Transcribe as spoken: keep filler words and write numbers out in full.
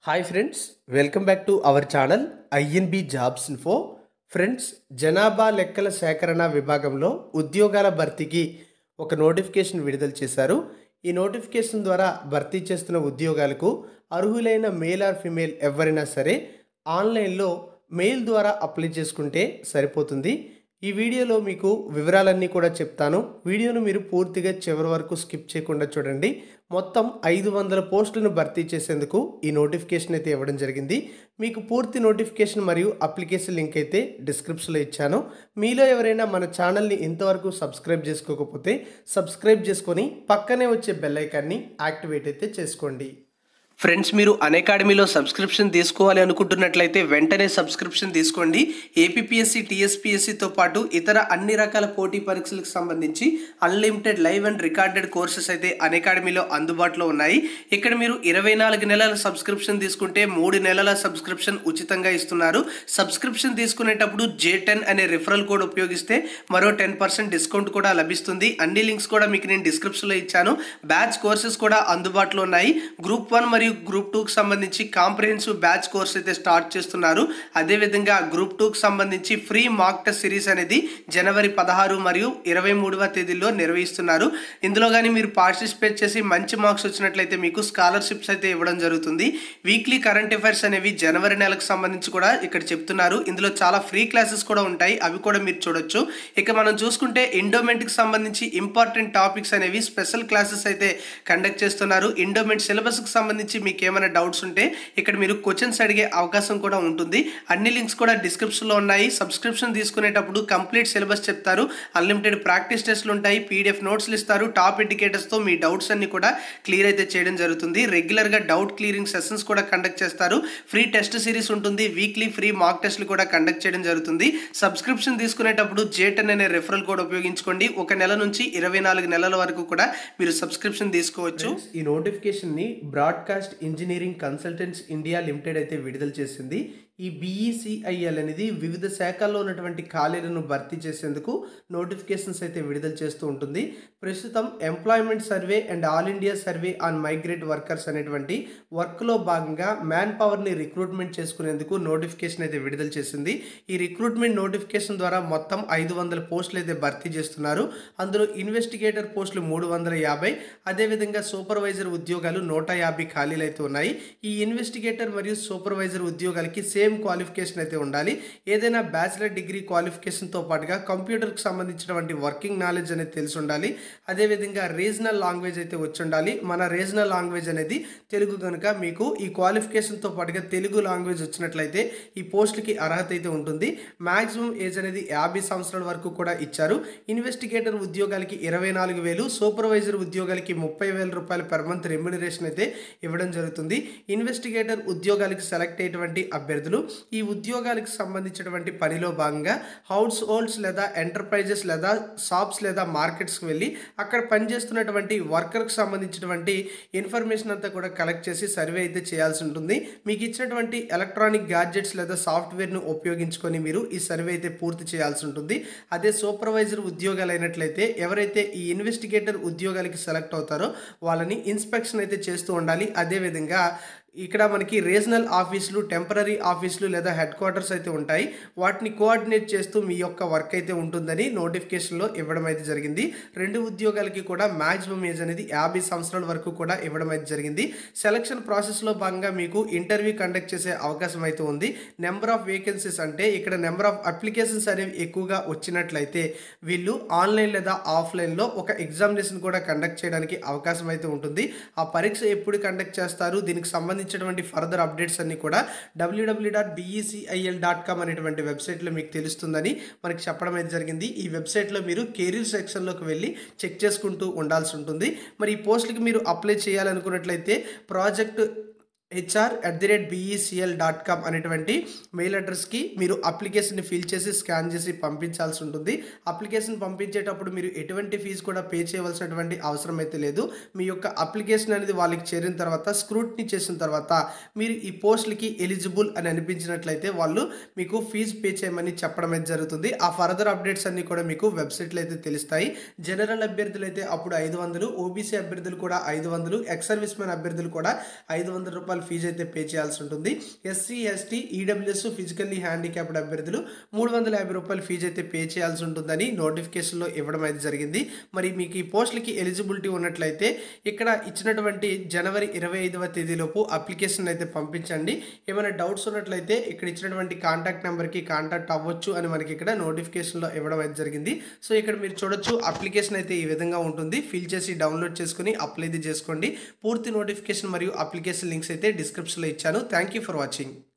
Hi friends, welcome back to our channel INB jobs info. Friends, జనాభా లెక్కల సేకరణ విభాగంలో ఉద్యోగాల భర్తీకి ఒక నోటిఫికేషన్ విడుదల చేశారు. ఈ నోటిఫికేషన్ ద్వారా భర్తీ చేస్తున్న ఉద్యోగాలకు అర్హులైన మేల్ ఆర్ ఫిమేల్ ఎవరైనా సరే ఆన్లైన్లో మెయిల్ ద్వారా అప్లై చేసుకుంటే సరిపోతుంది. ఈ వీడియోలో మీకు వివరాలన్నీ కూడా చెప్తాను. వీడియోను మీరు పూర్తిగా చివరి వరకు స్కిప్ చేయకుండా చూడండి. మొత్తం ఐదు వందల పోస్టులను భర్తీ చేసేందుకు ఈ నోటిఫికేషన్ అయితే ఇవ్వడం జరిగింది. మీకు పూర్తి నోటిఫికేషన్ మరియు అప్లికేషన్ లింక్ అయితే డిస్క్రిప్షన్లో ఇచ్చాను. మీలో ఎవరైనా మన ఛానల్ని ఇంతవరకు సబ్స్క్రైబ్ చేసుకోకపోతే సబ్స్క్రైబ్ చేసుకొని పక్కనే వచ్చే బెల్ ఐకాన్ని యాక్టివేట్ అయితే చేసుకోండి. ఫ్రెండ్స్, మీరు అన్అకాడమీలో సబ్స్క్రిప్షన్ తీసుకోవాలి అనుకుంటున్నట్లయితే వెంటనే సబ్స్క్రిప్షన్ తీసుకోండి. ఏపీపీఎస్సీ, టీఎస్పీఎస్సీతో పాటు ఇతర అన్ని రకాల పోటీ పరీక్షలకు సంబంధించి unlimited live and recorded courses అయితే అన్అకాడమీలో అందుబాటులో ఉన్నాయి. ఇక్కడ మీరు ఇరవై నాలుగు నెలల సబ్స్క్రిప్షన్ తీసుకుంటే మూడు నెలల సబ్స్క్రిప్షన్ ఉచితంగా ఇస్తున్నారు. సబ్స్క్రిప్షన్ తీసుకునేటప్పుడు జే టెన్ అనే రిఫరల్ కోడ్ ఉపయోగిస్తే మరో టెన్ పర్సెంట్ డిస్కౌంట్ కూడా లభిస్తుంది. అన్ని లింక్స్ కూడా మీకు నేను డిస్క్రిప్షన్లో ఇచ్చాను. బ్యాచ్ కోర్సెస్ కూడా అందుబాటులో ఉన్నాయి. గ్రూప్ వన్ మరియు గ్రూప్ టూకి సంబంధించి కాంప్రిహెన్సివ్ బ్యాచ్ కోర్స్ అయితే స్టార్ట్ చేస్తున్నారు. అదేవిధంగా గ్రూప్ టూకి సంబంధించి ఫ్రీ మాక్ టెస్ట్ సిరీస్ అనేది జనవరి పదహారు మరియు ఇరవై మూడవ తేదీల్లో నిర్వహిస్తున్నారు. ఇందులో కానీ మీరు పార్టిసిపేట్ చేసి మంచి మార్క్స్ వచ్చినట్లయితే మీకు స్కాలర్షిప్స్ అయితే ఇవ్వడం జరుగుతుంది. వీక్లీ కరెంట్ అఫైర్స్ అనేవి జనవరి నెలకు సంబంధించి కూడా ఇక్కడ చెప్తున్నారు. ఇందులో చాలా ఫ్రీ క్లాసెస్ కూడా ఉంటాయి, అవి కూడా మీరు చూడొచ్చు. ఇక మనం చూసుకుంటే ఎండోమెంట్కి సంబంధించి ఇంపార్టెంట్ టాపిక్స్ అనేవి స్పెషల్ క్లాసెస్ అయితే కండక్ట్ చేస్తున్నారు. ఎండోమెంట్ సిలబస్కి సంబంధించి మీకు ఏమైనా డౌట్స్ ఉంటే ఇక్కడ మీరు క్వశ్చన్స్ అడిగే అవకాశం కూడా ఉంటుంది. అన్ని లింక్స్ కూడా డిస్క్రిప్షన్లో ఉన్నాయి. సబ్స్క్రిప్షన్ తీసుకునేటప్పుడు కంప్లీట్ సిలబస్ చెప్తారు. అన్లిమిటెడ్ ప్రాక్టీస్ టెస్ట్లు ఉంటాయి, పీడిఎఫ్ నోట్స్లు ఇస్తారు. టాప్ ఇండికేటర్స్తో మీ డౌట్స్ అన్ని కూడా క్లియర్ అయితే చేయడం జరుగుతుంది. రెగ్యులర్గా డౌట్ క్లియరింగ్ సెషన్స్ కూడా కండక్ట్ చేస్తారు. ఫ్రీ టెస్ట్ సిరీస్ ఉంటుంది. వీక్లీ ఫ్రీ మాక్ టెస్ట్లు కూడా కండక్ట్ చేయడం జరుగుతుంది. సబ్స్క్రిప్షన్ తీసుకునేటప్పుడు జే టెన్ అనే రెఫరల్ కోడ్ ఉపయోగించుకోండి. ఒక నెల నుంచి ఇరవై నాలుగు నెలల వరకు కూడా మీరు సబ్స్క్రిప్షన్ తీసుకోవచ్చు. ఈ నోటిఫికేషన్ని broadcast engineering consultants India limited అయితే విడుదల చేసింది. ఈ బీఈసీఐఎల్ అనేది వివిధ శాఖల్లో ఉన్నటువంటి ఖాళీలను భర్తీ చేసేందుకు నోటిఫికేషన్స్ అయితే విడుదల చేస్తూ ఉంటుంది. ప్రస్తుతం employment survey and all India survey on migrate workers అనేటువంటి వర్క్లో భాగంగా మ్యాన్ పవర్ని రిక్రూట్మెంట్ చేసుకునేందుకు నోటిఫికేషన్ అయితే విడుదల చేసింది. ఈ రిక్రూట్మెంట్ నోటిఫికేషన్ ద్వారా మొత్తం ఐదు వందల పోస్టులు అయితే భర్తీ చేస్తున్నారు. అందులో ఇన్వెస్టిగేటర్ పోస్టులు మూడు వందల యాభై, అదేవిధంగా సూపర్వైజర్ ఉద్యోగాలు నూట యాభై ఖాళీలు అయితే ఉన్నాయి. ఈ ఇన్వెస్టిగేటర్ మరియు సూపర్వైజర్ ఉద్యోగాలకి సేమ్ క్వాలిఫికేషన్ అయితే ఉండాలి. ఏదైనా బ్యాచిలర్ డిగ్రీ క్వాలిఫికేషన్తో పాటుగా కంప్యూటర్కి సంబంధించినటువంటి వర్కింగ్ నాలెడ్జ్ అనేది తెలిసి ఉండాలి. అదేవిధంగా రీజనల్ లాంగ్వేజ్ అయితే వచ్చి ఉండాలి. మన రీజనల్ లాంగ్వేజ్ అనేది తెలుగు కనుక మీకు ఈ క్వాలిఫికేషన్తో పాటుగా తెలుగు లాంగ్వేజ్ వచ్చినట్లయితే ఈ పోస్టులకి అర్హత అయితే ఉంటుంది. మ్యాక్సిమం ఏజ్ అనేది యాభై సంవత్సరాల వరకు కూడా ఇచ్చారు. ఇన్వెస్టిగేటర్ ఉద్యోగాలకి ఇరవై నాలుగు వేలు, సూపర్వైజర్ ఉద్యోగాలకి ముప్పై వేల రూపాయలు పర్ మంత్ రెమ్యునరేషన్ అయితే ఇవ్వడం జరుగుతుంది. ఇన్వెస్టిగేటర్ ఉద్యోగాలకు సెలెక్ట్ అయ్యేటువంటి అభ్యర్థులు ఈ ఉద్యోగాలకు సంబంధించినటువంటి పనిలో భాగంగా హౌస్ హోల్డ్స్ లేదా ఎంటర్ప్రైజెస్ లేదా షాప్స్ లేదా మార్కెట్స్కి వెళ్ళి అక్కడ పనిచేస్తున్నటువంటి వర్కర్కి సంబంధించినటువంటి ఇన్ఫర్మేషన్ అంతా కూడా కలెక్ట్ చేసి సర్వే అయితే చేయాల్సి ఉంటుంది. మీకు ఇచ్చినటువంటి ఎలక్ట్రానిక్ గ్యాడ్జెట్స్ లేదా సాఫ్ట్వేర్ను ఉపయోగించుకొని మీరు ఈ సర్వే అయితే పూర్తి చేయాల్సి ఉంటుంది. అదే సూపర్వైజర్ ఉద్యోగాలు అయినట్లయితే ఎవరైతే ఈ ఇన్వెస్టిగేటర్ ఉద్యోగాలకి సెలెక్ట్ అవుతారో వాళ్ళని ఇన్స్పెక్షన్ అయితే చేస్తూ ఉండాలి. అదేవిధంగా ఇక్కడ మనకి రీజనల్ ఆఫీసులు, టెంపరీ ఆఫీసులు లేదా హెడ్ క్వార్టర్స్ అయితే ఉంటాయి. వాటిని కోఆర్డినేట్ చేస్తూ మీ యొక్క వర్క్ అయితే ఉంటుందని నోటిఫికేషన్లో ఇవ్వడం అయితే జరిగింది. రెండు ఉద్యోగాలకి కూడా మ్యాక్సిమం ఏజ్ అనేది యాభై సంవత్సరాల వరకు కూడా ఇవ్వడం అయితే జరిగింది. సెలక్షన్ ప్రాసెస్లో భాగంగా మీకు ఇంటర్వ్యూ కండక్ట్ చేసే అవకాశం అయితే ఉంది. నెంబర్ ఆఫ్ వేకెన్సీస్ అంటే ఇక్కడ నెంబర్ ఆఫ్ అప్లికేషన్స్ అనేవి ఎక్కువగా వచ్చినట్లయితే వీళ్ళు ఆన్లైన్ లేదా ఆఫ్లైన్లో ఒక ఎగ్జామినేషన్ కూడా కండక్ట్ చేయడానికి అవకాశం అయితే ఉంటుంది. ఆ పరీక్ష ఎప్పుడు కండక్ట్ చేస్తారు, దీనికి సంబంధించి ఫర్దర్ అప్డేట్స్ అన్ని కూడా WWW dot BECIL dot com అనేటువంటి వెబ్సైట్లో మీకు తెలుస్తుందని మనకి చెప్పడం అయితే జరిగింది. ఈ వెబ్సైట్లో మీరు కెరీర్ సెక్షన్లోకి వెళ్ళి చెక్ చేసుకుంటూ ఉండాల్సి ఉంటుంది. మరి ఈ పోస్టులకి మీరు అప్లై చేయాలనుకున్నట్లయితే project HR at the rate BECL dot com అనేటువంటి మెయిల్ అడ్రస్కి మీరు అప్లికేషన్ని ఫిల్ చేసి స్కాన్ చేసి పంపించాల్సి ఉంటుంది. అప్లికేషన్ పంపించేటప్పుడు మీరు ఎటువంటి ఫీజు కూడా పే చేయవలసినటువంటి అవసరం అయితే లేదు. మీ యొక్క అప్లికేషన్ అనేది వాళ్ళకి చేరిన తర్వాత స్క్రూటినీ చేసిన తర్వాత మీరు ఈ పోస్టులకి ఎలిజిబుల్ అని అనిపించినట్లయితే వాళ్ళు మీకు ఫీజు పే చేయమని చెప్పడం అయితే జరుగుతుంది. ఆ ఫర్దర్ అప్డేట్స్ అన్నీ కూడా మీకు వెబ్సైట్లో అయితే తెలుస్తాయి. జనరల్ అభ్యర్థులు అయితే అప్పుడు ఐదు వందలు, ఓబీసీ అభ్యర్థులు కూడా ఐదు వందలు, ఎక్స్ సర్వీస్ మ్యాన్ అభ్యర్థులు కూడా ఐదు వందల రూపాయలు రూపాయలు ఫీజు అయితే పే చేయాల్సి ఉంటుంది. SC ST EWS physically handicapped అభ్యర్థులు మూడు వందల యాభై రూపాయలు ఫీజు అయితే పే చేయాల్సి ఉంటుందని నోటిఫికేషన్లో ఇవ్వడం అయితే జరిగింది. మరి మీకు ఈ పోస్టులకి ఎలిజిబిలిటీ ఉన్నట్లయితే ఇక్కడ ఇచ్చినటువంటి జనవరి ఇరవై ఐదవ తేదీలోపు అప్లికేషన్ అయితే పంపించండి. ఏమైనా డౌట్స్ ఉన్నట్లయితే ఇక్కడ ఇచ్చినటువంటి కాంటాక్ట్ నెంబర్కి కాంటాక్ట్ అవ్వచ్చు అని మనకి ఇక్కడ నోటిఫికేషన్లో ఇవ్వడం అయితే జరిగింది. సో ఇక్కడ మీరు చూడొచ్చు అప్లికేషన్ అయితే ఈ విధంగా ఉంటుంది. ఫిల్ చేసి డౌన్లోడ్ చేసుకుని అప్లై చేసుకోండి. పూర్తి నోటిఫికేషన్ మరియు అప్లికేషన్ లింక్స్ అయితే డిస్క్రిప్షన్లో ఇచ్చాను. Thank you for watching.